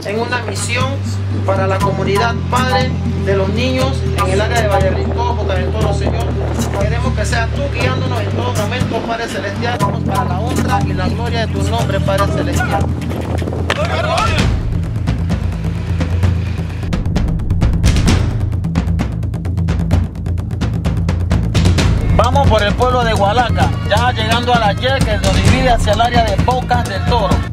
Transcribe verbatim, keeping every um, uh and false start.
en una misión para la comunidad, Padre, de los niños en el área de Valle Brincó, Boca del Toro, Señor. Queremos que seas tú guiándonos en todo momento, Padre Celestial. Vamos para la honra y la gloria de tu nombre, Padre Celestial. Vamos por el pueblo de Hualaca, ya llegando a la Y que nos divide hacia el área de Bocas del Toro.